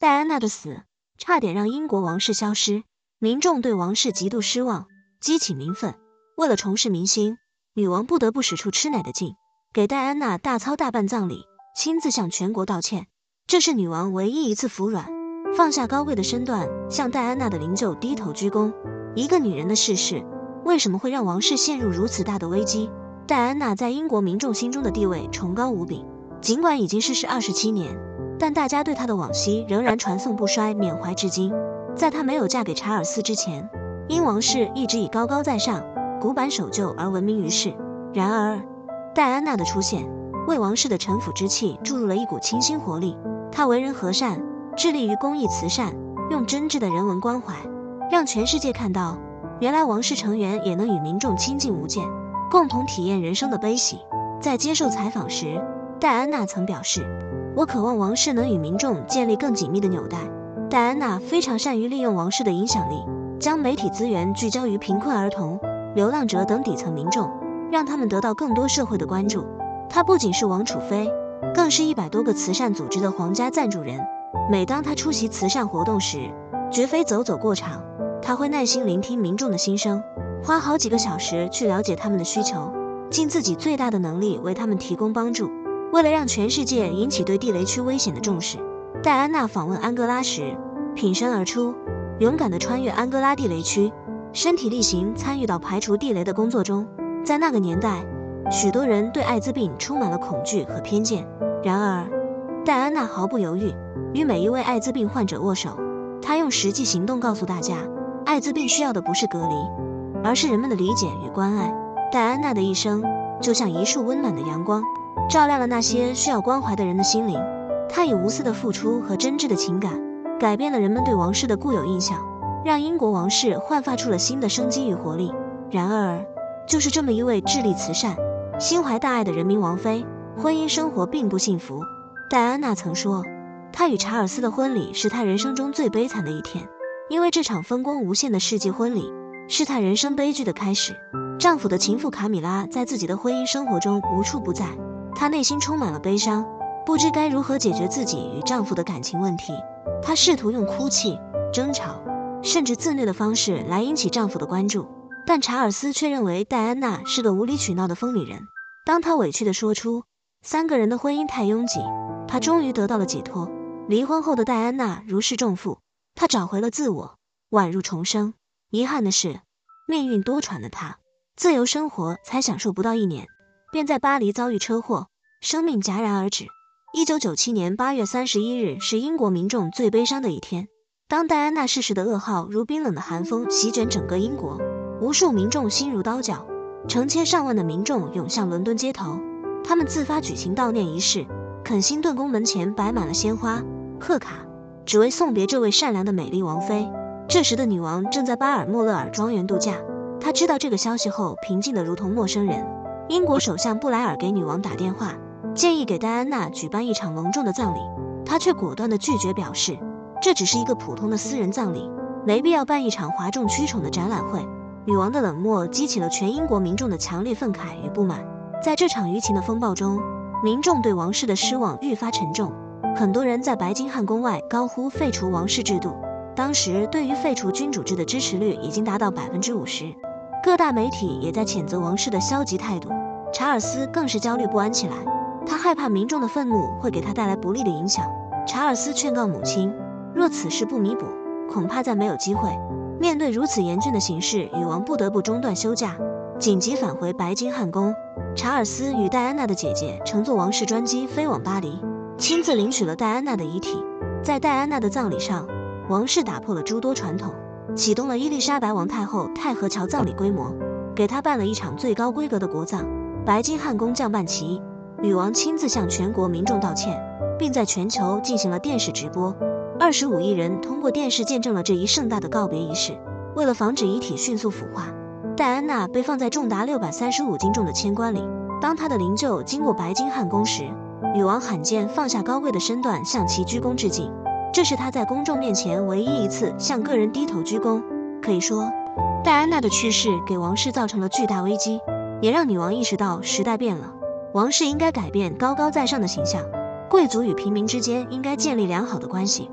戴安娜的死差点让英国王室消失，民众对王室极度失望，激起民愤。为了重拾民心，女王不得不使出吃奶的劲，给戴安娜大操大办葬礼，亲自向全国道歉。这是女王唯一一次服软，放下高贵的身段，向戴安娜的灵柩低头鞠躬。一个女人的逝世，为什么会让王室陷入如此大的危机？戴安娜在英国民众心中的地位崇高无比，尽管已经逝世27年，但大家对她的往昔仍然传颂不衰，缅怀至今。在她没有嫁给查尔斯之前，英王室一直以高高在上、古板守旧而闻名于世。然而，戴安娜的出现为王室的臣服之气注入了一股清新活力。她为人和善，致力于公益慈善，用真挚的人文关怀，让全世界看到，原来王室成员也能与民众亲近无间，共同体验人生的悲喜。在接受采访时，戴安娜曾表示：“我渴望王室能与民众建立更紧密的纽带。”戴安娜非常善于利用王室的影响力，将媒体资源聚焦于贫困儿童、流浪者等底层民众，让他们得到更多社会的关注。她不仅是王储妃，更是100多个慈善组织的皇家赞助人。每当她出席慈善活动时，绝非走走过场，她会耐心聆听民众的心声，花好几个小时去了解他们的需求，尽自己最大的能力为他们提供帮助。为了让全世界引起对地雷区危险的重视，戴安娜访问安哥拉时挺身而出，勇敢地穿越安哥拉地雷区，身体力行参与到排除地雷的工作中。在那个年代，许多人对艾滋病充满了恐惧和偏见，然而戴安娜毫不犹豫，与每一位艾滋病患者握手。她用实际行动告诉大家，艾滋病需要的不是隔离，而是人们的理解与关爱。戴安娜的一生就像一束温暖的阳光，照亮了那些需要关怀的人的心灵。她以无私的付出和真挚的情感，改变了人们对王室的固有印象，让英国王室焕发出了新的生机与活力。然而，就是这么一位致力慈善、心怀大爱的人民王妃，婚姻生活并不幸福。戴安娜曾说，她与查尔斯的婚礼是她人生中最悲惨的一天，因为这场风光无限的世纪婚礼是她人生悲剧的开始。丈夫的情妇卡米拉在自己的婚姻生活中无处不在，她内心充满了悲伤，不知该如何解决自己与丈夫的感情问题。她试图用哭泣、争吵，甚至自虐的方式来引起丈夫的关注，但查尔斯却认为戴安娜是个无理取闹的疯女人。当她委屈地说出3个人的婚姻太拥挤，她终于得到了解脱。离婚后的戴安娜如释重负，她找回了自我，宛如重生。遗憾的是，命运多舛了她，自由生活才享受不到1年，便在巴黎遭遇车祸，生命戛然而止。1997年8月31日是英国民众最悲伤的一天。当戴安娜逝世的噩耗如冰冷的寒风席卷整个英国，无数民众心如刀绞，成千上万的民众涌向伦敦街头，他们自发举行悼念仪式，肯辛顿宫门前摆满了鲜花、贺卡，只为送别这位善良的美丽王妃。这时的女王正在巴尔莫勒尔庄园度假，她知道这个消息后平静得如同陌生人。英国首相布莱尔给女王打电话，建议给戴安娜举办一场隆重的葬礼，她却果断地拒绝，表示这只是一个普通的私人葬礼，没必要办一场哗众取宠的展览会。女王的冷漠激起了全英国民众的强烈愤慨与不满。在这场舆情的风暴中，民众对王室的失望愈发沉重，很多人在白金汉宫外高呼废除王室制度。当时对于废除君主制的支持率已经达到50%，各大媒体也在谴责王室的消极态度。查尔斯更是焦虑不安起来，他害怕民众的愤怒会给他带来不利的影响。查尔斯劝告母亲，若此事不弥补，恐怕再没有机会。面对如此严峻的形势，女王不得不中断休假，紧急返回白金汉宫。查尔斯与戴安娜的姐姐乘坐王室专机飞往巴黎，亲自领取了戴安娜的遗体。在戴安娜的葬礼上，王室打破了诸多传统，启动了伊丽莎白王太后太和桥葬礼规模，给她办了一场最高规格的国葬。白金汉宫降半旗，女王亲自向全国民众道歉，并在全球进行了电视直播。25亿人通过电视见证了这一盛大的告别仪式。为了防止遗体迅速腐化，戴安娜被放在重达635斤重的铅棺里。当她的灵柩经过白金汉宫时，女王罕见放下高贵的身段向其鞠躬致敬，这是她在公众面前唯一一次向个人低头鞠躬。可以说，戴安娜的去世给王室造成了巨大危机，也让女王意识到时代变了，王室应该改变高高在上的形象，贵族与平民之间应该建立良好的关系。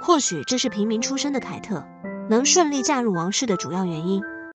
或许这是平民出身的凯特能顺利嫁入王室的主要原因。